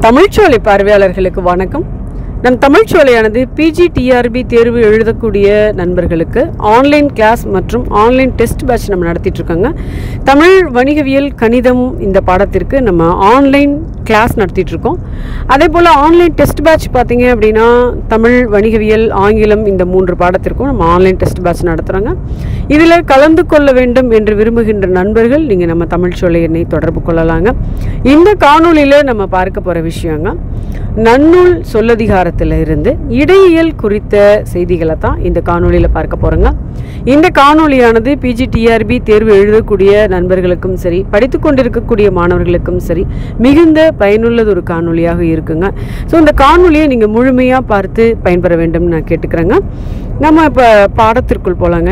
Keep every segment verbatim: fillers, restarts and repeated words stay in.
தமிழ்ச்சோலை பார்வையாளர்களுக்கு வணக்கம். நம் தமிழ்ச்சோலையானது பிஜி டிஆர்பி தேர்வு எழுதக்கூடிய நண்பர்களுக்கு ஆன்லைன் கிளாஸ் மற்றும் ஆன்லைன் டெஸ்ட் பேட்ச் நம்ம நடத்திட்டு இருக்கோங்க. தமிழ், வணிகவியல், கணிதம் இந்த பாடத்திற்கு நம்ம ஆன்லைன் கிளாஸ் நடத்திட்டு இருக்கோம். அதே போல் ஆன்லைன் டெஸ்ட் பேட்ச் பார்த்தீங்க அப்படின்னா தமிழ், வணிகவியல், ஆங்கிலம் இந்த மூன்று பாடத்திற்கும் நம்ம ஆன்லைன் டெஸ்ட் பேட்ச் நடத்துகிறோங்க. இதில் கலந்து கொள்ள வேண்டும் என்று விரும்புகின்ற நண்பர்கள் நீங்கள் நம்ம தமிழ்ச்சோலை எண்ணை தொடர்பு கொள்ளலாங்க. இந்த காணொலியில் நம்ம பார்க்க போகிற விஷயங்க நன்னூல் சொல்லதிகாரத்தில் இருந்து இடையியல் குறித்த செய்திகளை தான் இந்த காணொலியில் பார்க்க போகிறோங்க. இந்த காணொலியானது பிஜி டிஆர்பி தேர்வு எழுதக்கூடிய நண்பர்களுக்கும் சரி, படித்து கொண்டிருக்கக்கூடிய மாணவர்களுக்கும் சரி மிகுந்த பயனுள்ளது ஒரு காணொலியாக இருக்குங்க. ஸோ இந்த காணொலியை நீங்கள் முழுமையாக பார்த்து பயன்பெற வேண்டும்னு நான் கேட்டுக்கிறேங்க. நம்ம இப்போ பாடத்திற்குள் போகலாங்க.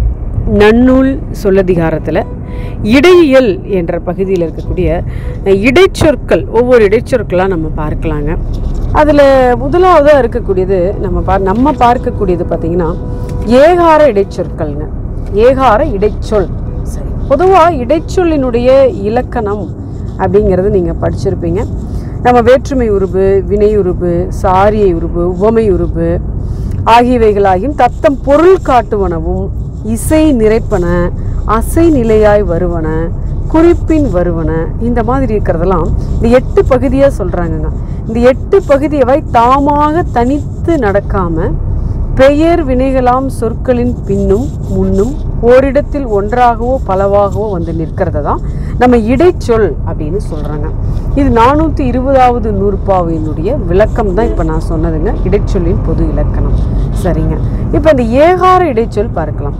நன்னூல் சொல்லதிகாரத்தில் இடையியல் என்ற பகுதியில் இருக்கக்கூடிய இடைச்சொற்கள், ஒவ்வொரு இடைச்சொற்களாக நம்ம பார்க்கலாங்க. அதில் முதலாவதாக இருக்கக்கூடியது நம்ம பா நம்ம பார்க்கக்கூடியது பார்த்திங்கன்னா ஏகார இடைச்சொற்கள்ங்க. ஏகார இடைச்சொல். சரி, பொதுவாக இடைச்சொல்லினுடைய இலக்கணம் அப்படிங்கிறது நீங்கள் படிச்சிருப்பீங்க. நம்ம வேற்றுமை உருபு, வினை உருபு, சாரியை உருபு, உவமை உருபு ஆகியவைகளாகியும் தத்தம் பொருள் காட்டுவனவும் இசை நிறைப்பன, அசை நிலையாய் வருவன, குறிப்பின் வருவன, இந்த மாதிரி இருக்கிறதெல்லாம் இந்த எட்டு பகுதியாக சொல்கிறாங்கங்க. இந்த எட்டு பகுதியவை தாமாக தனித்து நடக்காமல் பெயர் வினைகளாம் சொற்களின் பின்னும் முன்னும் ஓரிடத்தில் ஒன்றாகவோ பலவாகவோ வந்து நிற்கிறத தான் நம்ம இடைச்சொல் அப்படின்னு சொல்கிறாங்க. இது நானூற்றி இருபதாவது நூற்பாவினுடைய விளக்கம் தான் இப்போ நான் சொன்னதுங்க, இடைச்சொல்லின் பொது இலக்கணம். சரிங்க, இப்போ இந்த ஏகார இடைச்சொல் பார்க்கலாம்.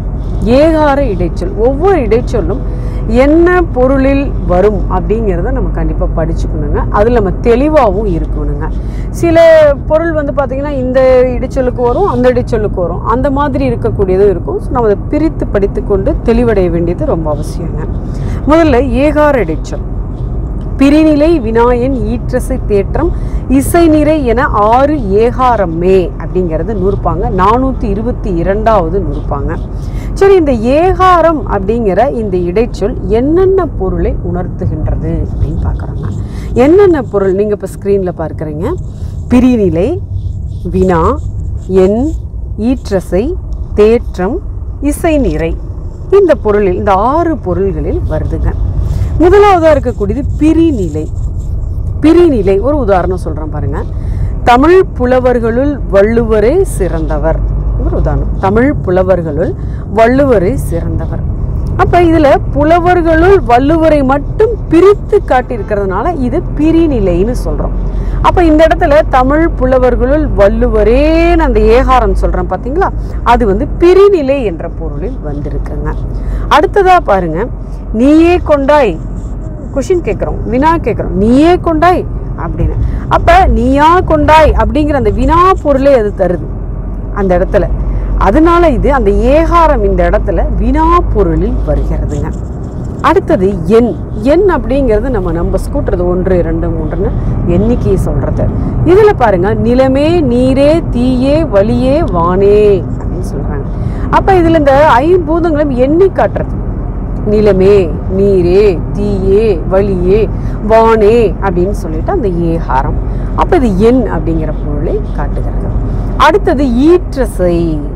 ஏகார இடைச்சொல், ஒவ்வொரு இடைச்சொல்லும் என்ன பொருளில் வரும் அப்படிங்கிறத நம்ம கண்டிப்பாக படிச்சுக்கணுங்க. அதில் நம்ம தெளிவாகவும் இருக்கணுங்க. சில பொருள் வந்து பார்த்திங்கன்னா இந்த இடைச்சொல்லுக்கு வரும், அந்த இடைச்சொல்லுக்கு வரும், அந்த மாதிரி இருக்கக்கூடியதும் இருக்கும். ஸோ நம்ம அதை பிரித்து படித்து கொண்டு தெளிவடைய வேண்டியது ரொம்ப அவசியங்க. முதல்ல ஏகார இடைச்சொல். பிரிநிலை, வினாயன், ஈற்றசை, தேற்றம், இசைநிறை என ஆறு ஏகாரமே அப்படிங்கிறது நூற்பாங்க, நானூற்றி இருபத்தி இரண்டாவது நூற்பாங்க. சரி, இந்த ஏகாரம் அப்படிங்கிற இந்த இடைச்சொல் என்னென்ன பொருளை உணர்த்துகின்றது அப்படின்னு பார்க்குறாங்க. என்னென்ன பொருள் நீங்கள் இப்போ ஸ்க்ரீனில் பார்க்குறீங்க. பிரிநிலை, வினா, எண், ஈற்றசை, தேற்றம், இசைநிறை, இந்த பொருளில், இந்த ஆறு பொருள்களில் வருதுங்க. முதலாவதாக இருக்கக்கூடியது பிரிநிலை. பிரிநிலை ஒரு உதாரணம் சொல்கிறேன் பாருங்க. தமிழ் புலவர்களுள் வள்ளுவரே சிறந்தவர். ஒரு உதாரணம், தமிழ் புலவர்களுள் வள்ளுவரே சிறந்தவர். அப்போ இதில் புலவர்களுள் வள்ளுவரை மட்டும் பிரித்து காட்டியிருக்கிறதுனால இது பிரிநிலைன்னு சொல்கிறோம். அப்போ இந்த இடத்துல தமிழ் புலவர்களுள் வள்ளுவரேன்னு அந்த ஏகாரம் சொல்கிறேன் பார்த்தீங்களா, அது வந்து பிரிநிலை என்ற பொருளில் வந்திருக்குங்க. அடுத்ததாக பாருங்க, நீயே கொண்டாய், கொஷின் கேட்குறோம், வினா கேட்குறோம், நீயே கொண்டாய் அப்படின்னு. அப்போ நீயா கொண்டாய் அப்படிங்கிற அந்த வினா பொருளே அது தருது அந்த இடத்துல. அதனால இது அந்த ஏகாரம் இந்த இடத்துல வினா பொருளில் வருகிறதுங்க. அடுத்தது எண். எண் அப்படிங்கிறது நம்ம நம்ம ஸ்கூட்டுறது ஒன்று, இரண்டு, மூன்றுன்னு எண்ணிக்கையை சொல்கிறது. இதில் பாருங்க, நிலமே, நீரே, தீயே, வழியே, வானே அப்படின்னு சொல்கிறாங்க. அப்போ இதில் இந்த ஐம்பூதங்களும் எண்ணி காட்டுறது. நிலமே, நீரே, தீயே, வழியே, வானே அப்படின்னு சொல்லிட்டு அந்த ஏகாரம். அப்போ இது எண் அப்படிங்கிற பொருளை காட்டுகிறது. அடுத்தது ஈற்றசை.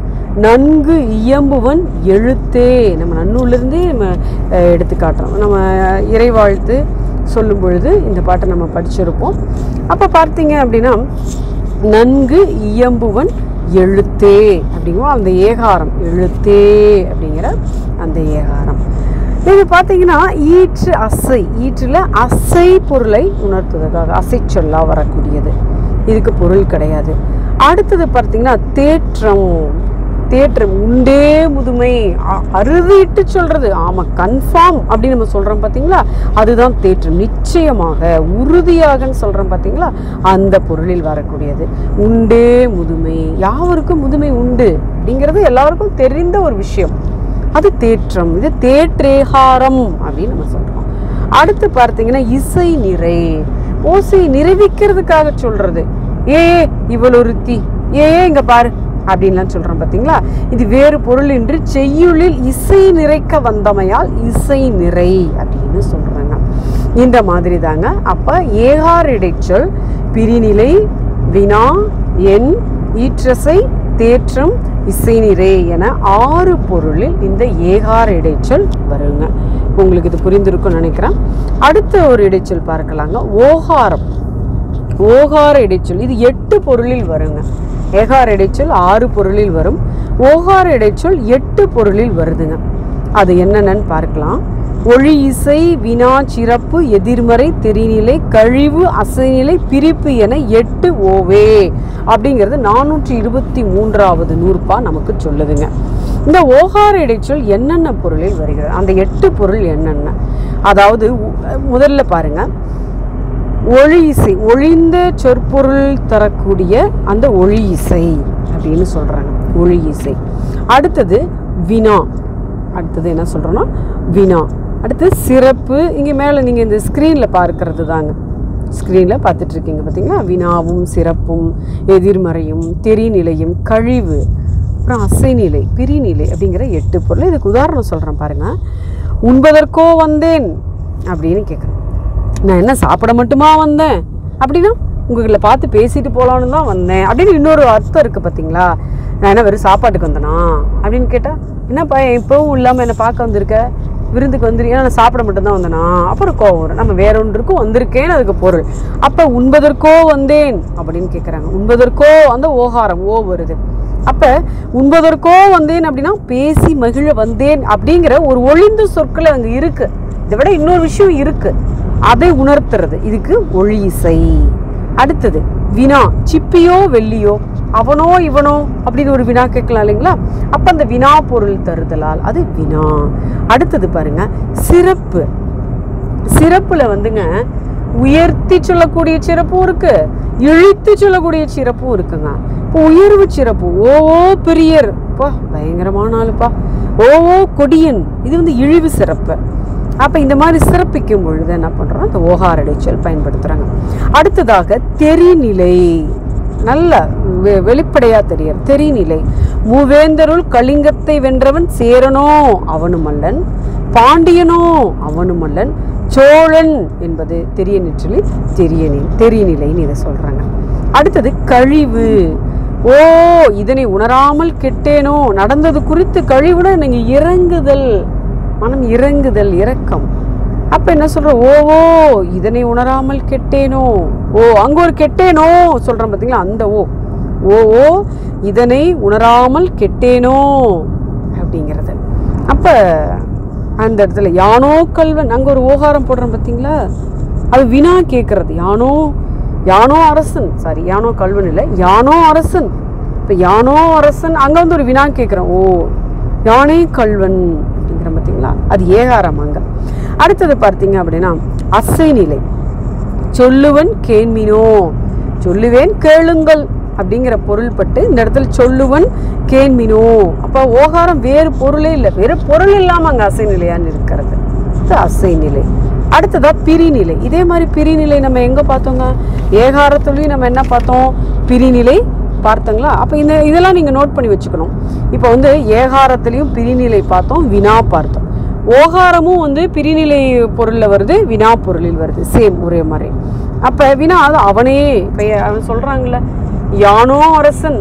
நன்கு இயம்புவன் எழுத்தே. நம்ம நன்னூலிருந்தே நம்ம எடுத்து காட்டுறோம். நம்ம இறைவாழ்த்து சொல்லும் பொழுது இந்த பாட்டை நம்ம படிச்சிருப்போம். அப்போ பார்த்தீங்க அப்படின்னா நன்கு இயம்புவன் எழுத்தே அப்படிங்குவோம். அந்த ஏகாரம் எழுத்தே அப்படிங்கிற அந்த ஏகாரம். இது பார்த்தீங்கன்னா ஈற்று அசை. ஈற்றில் அசை பொருளை உணர்த்துவதற்காக அசை சொல்லாக வரக்கூடியது, இதுக்கு பொருள் கிடையாது. அடுத்தது பார்த்தீங்கன்னா தேற்றம். தேற்றம் உண்டே முதுமை, அறுதிட்டு சொல்கிறது. ஆமாம், கன்ஃபார்ம் அப்படின்னு நம்ம சொல்கிறோம் பார்த்தீங்களா, அதுதான் தேற்றம். நிச்சயமாக, உறுதியாகன்னு சொல்கிறோம் பார்த்தீங்களா, அந்த பொருளில் வரக்கூடியது உண்டே முதுமை. யாவருக்கும் முதுமை உண்டு அப்படிங்கிறது எல்லாருக்கும் தெரிந்த ஒரு விஷயம், அது தேற்றம். இது தேற்றேகாரம் அப்படின்னு நம்ம சொல்கிறோம். அடுத்து பார்த்தீங்கன்னா இசை நிறை. ஓசை நிறைவிக்கிறதுக்காக சொல்கிறது. ஏ இவள் ஒருத்தி, ஏ இங்கே பாரு அப்படின்லாம் சொல்கிறோம் பார்த்தீங்களா, இது வேறு பொருளின்றி செய்யுளில் இசை நிறைக்க வந்தமையால் இசை நிறை அப்படின்னு சொல்கிறாங்க. இந்த மாதிரி தாங்க. அப்போ ஏகார் இடைச்சொல் பிரிநிலை, வினா, எண், ஈற்றசை, தேற்றம், இசைநிறை என ஆறு பொருளில் இந்த ஏகார இடைச்சொல் வருங்க. உங்களுக்கு இது புரிந்திருக்கும்னு நினைக்கிறேன். அடுத்த ஒரு இடைச்சொல் பார்க்கலாங்க, ஓகாரம். ஓகார இடைச்சொல் இது எட்டு பொருளில் வருங்க. ஏகார இடைச்சொல் ஆறு பொருளில் வரும். ஓகார இடைச்சொல் எட்டு பொருளில் வருதுங்க. அது என்னென்னு பார்க்கலாம். ஒளி, இசை, வினா, சிறப்பு, எதிர்மறை, தெரிநிலை, கழிவு, அசைநிலை, பிரிப்பு என எட்டு ஓவே அப்படிங்கிறது நானூற்றி இருபத்தி மூன்றாவது நூற்பா நமக்கு சொல்லுதுங்க. இந்த ஓகார இடைச்சொல் என்னென்ன பொருளில் வருகிறது, அந்த எட்டு பொருள் என்னென்ன? அதாவது முதல்ல பாருங்க, ஒளி இசை, ஒளிந்த சொற்பொருள் தரக்கூடிய அந்த ஒளி இசை அப்படின்னு சொல்றாங்க, ஒளி இசை. அடுத்தது வினா, அடுத்தது என்ன சொல்றோம்னா வினா. அடுத்து சிறப்பு, இங்கே மேலே நீங்கள் இந்த ஸ்க்ரீனில் பார்க்கறது தாங்க, ஸ்க்ரீனில் பார்த்துட்டு இருக்கீங்க பார்த்தீங்களா. வினாவும் சிறப்பும் எதிர்மறையும் தெரிநிலையும் கழிவு அப்புறம் அசைநிலை பிரிநிலை அப்படிங்கிற எட்டு பொருள். இதுக்கு உதாரணம் சொல்கிறேன் பாருங்கள். உண்பதற்கோ வந்தேன் அப்படின்னு கேட்குறேன். நான் என்ன சாப்பிட மட்டுமா வந்தேன் அப்படின்னா உங்களை பார்த்து பேசிட்டு போகலான்னு தான் வந்தேன் அப்படின்னு இன்னொரு அர்த்தம் இருக்குது பார்த்தீங்களா. நான் என்ன வெறும் சாப்பாட்டுக்கு வந்தேனா அப்படின்னு கேட்டால், என்னப்பா இப்போவும் இல்லாமல் என்னை பார்க்க வந்திருக்க, விருந்துக்கு வந்துருக்கேன், நான் சாப்பிட மட்டும்தான் வந்தேனா, அப்புறம் கோவம் வரும். நம்ம வேற ஒன்றுக்கும் வந்திருக்கேன்னு அதுக்கு பொருள். அப்போ உண்பதற்கோ வந்தேன் அப்படின்னு கேட்குறாங்க. உண்பதற்கோ அந்த ஓகாரம் ஓ வருது. அப்போ உண்பதற்கோ வந்தேன் அப்படின்னா பேசி மகிழ வந்தேன் அப்படிங்கிற ஒரு ஒளிந்த சொற்கள் அங்கே இருக்குது. இதை விட இன்னொரு விஷயம் இருக்குது, அதை உணர்த்துறது இதுக்கு ஒளி இசை. அடுத்தது வினா, சிப்பியோ வெள்ளியோ, அவனோ இவனோ அப்படின்னு ஒரு வினா கேட்கலாம் இல்லைங்களா. அப்போ அந்த வினா பொருள் தருதலால் அது வினா. அடுத்தது பாருங்க சிறப்பு. சிறப்புல வந்துங்க உயர்த்தி சொல்லக்கூடிய சிறப்பும் இருக்கு, இழித்து சொல்லக்கூடிய சிறப்பும் இருக்குங்க. இப்போ உயர்வு சிறப்பு, ஓ பெரியர், பா பயங்கரமான ஆளுப்பா, ஓ கொடியன், இது வந்து இழிவு சிறப்பு. அப்போ இந்த மாதிரி சிறப்பிக்கும் பொழுது என்ன பண்ணுறோம், அந்த ஓகார இடைச்சொல் பயன்படுத்துகிறாங்க. அடுத்ததாக தெரிநிலை, நல்ல வெ வெளிப்படையாக தெரியும் தெரிநிலை. மூவேந்தருள் கலிங்கத்தை வென்றவன் சேரனோ அவனுமல்லன், பாண்டியனோ அவனுமல்லன், சோழன் என்பது தெரிய நிற்றலி தெரிய தெரிநிலைன்னு இதை சொல்கிறாங்க. அடுத்தது கழிவு. ஓ இதனை உணராமல் கெட்டேனோ, நடந்தது குறித்து கழிவுனா நீங்கள் இறங்குதல், மனம் இறங்குதல், இரக்கம். அப்போ என்ன சொல்ற, ஓ இதனை உணராமல் கெட்டேனோ, ஓ அங்கே ஒரு கெட்டேனோ சொல்கிறேன் பார்த்தீங்களா, அந்த ஓ ஓ ஓ இதனை உணராமல் கெட்டேனோ அப்படிங்கிறது. அப்போ அந்த இடத்துல யானோ கல்வன், அங்கே ஒரு ஓகாரம் போடுறோம் பார்த்தீங்களா, அது வினா கேட்கறது. யானோ யானோ அரசன், சாரி யானோ கல்வன் இல்லை, யானோ அரசன். இப்போ யானோ அரசன் அங்கே வந்து ஒரு வினா கேட்குறேன், ஓ யானே கல்வன் அப்படிங்கிற பார்த்தீங்களா, அது ஏகாரம் அங்கே. அடுத்தது பார்த்தீங்க அப்படின்னா அசைநிலை. சொல்லுவன் கேண்மினோ, சொல்லுவேன் கேளுங்கள் அப்படிங்கிற பொருள்பட்டு இந்த இடத்துல சொல்லுவன் கேண்மினோ. அப்போ ஓகாரம் வேறு பொருளே இல்லை, வேறு பொருள் இல்லாமல் அங்கே அசைநிலையான்னு இருக்கிறது, இது அசைநிலை. அடுத்ததா பிரிநிலை. இதே மாதிரி பிரிநிலை நம்ம எங்கே பார்த்தோங்க, ஏகாரத்துலேயும் நம்ம என்ன பார்த்தோம், பிரிநிலை பார்த்தங்களா. அப்போ இந்த இதெல்லாம் நீங்கள் நோட் பண்ணி வச்சுக்கணும். இப்போ வந்து ஏகாரத்துலேயும் பிரிநிலை பார்த்தோம், வினா பார்த்தோம். ஓகாரமும் வந்து பிரிநிலை பொருளில் வருது, வினா பொருளில் வருது, சேம் ஒரே மாதிரி. அப்போ வினா அது அவனே, இப்போ அவன் சொல்கிறாங்கள யானோ அரசன்,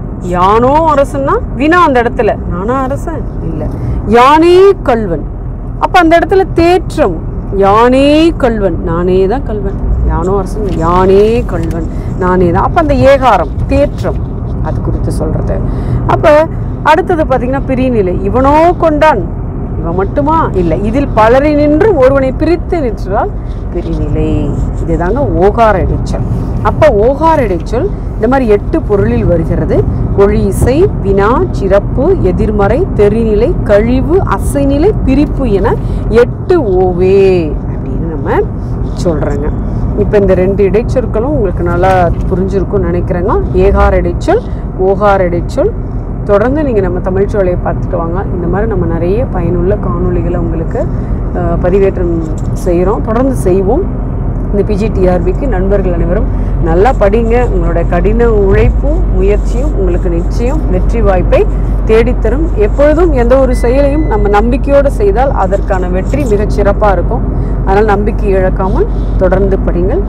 யானோ அரசன்னா வினா அந்த இடத்துல, நானா அரசன் இல்லை, யானே கல்வன். அப்போ அந்த இடத்துல தேற்றம், யானே கல்வன், நானே தான் கல்வன், யானோ அரசன் யானே கல்வன் நானே தான். அப்போ அந்த ஏகாரம் தேற்றம் அது குறித்து சொல்கிறது. அப்போ அடுத்தது பார்த்திங்கன்னா பிரிநிலை. இவனோ கொண்டான், இவன் மட்டுமா இல்லை, இதில் பலரை நின்று ஒருவனை பிரித்து நின்றால் பிரிநிலை. இதுதாங்க ஓகார இடைச்சொல். அப்போ ஓகார இடைச்சொல் இந்த மாதிரி எட்டு பொருளில் வருகிறது. ஒளி, இசை, வினா, சிறப்பு, எதிர்மறை, தெரிநிலை, கழிவு, அசைநிலை, பிரிப்பு என எட்டு ஓவே அப்படின்னு நம்ம சொல்கிறோங்க. இப்போ இந்த ரெண்டு இடைச்சொற்களும் உங்களுக்கு நல்லா புரிஞ்சிருக்கும்னு நினைக்கிறேங்க. ஏகார இடைச்சொல், ஓகார இடைச்சொல். தொடர்ந்து நீங்கள் நம்ம தமிழ் சோலையை பார்த்துட்டு வாங்க. இந்த மாதிரி நம்ம நிறைய பயனுள்ள காணொளிகளை உங்களுக்கு பதிவேற்றம் செய்கிறோம், தொடர்ந்து செய்வோம். இந்த பிஜிடிஆர்பிக்கு நண்பர்கள் அனைவரும் நல்லா படிங்க. உங்களோட கடின உழைப்பும் முயற்சியும் உங்களுக்கு நிச்சயம் வெற்றி வாய்ப்பை தேடித்தரும். எப்பொழுதும் எந்த ஒரு செயலையும் நம்ம நம்பிக்கையோடு செய்தால் அதற்கான வெற்றி மிகச் சிறப்பாக இருக்கும். அதனால் நம்பிக்கை இழக்காமல் தொடர்ந்து படிங்கள்.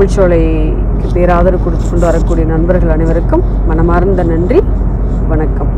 தமிழ்ச்சோலைக்கு பேராதரவு கொடுத்து கொண்டு வரக்கூடிய நண்பர்கள் அனைவருக்கும் மனமார்ந்த நன்றி. வணக்கம்.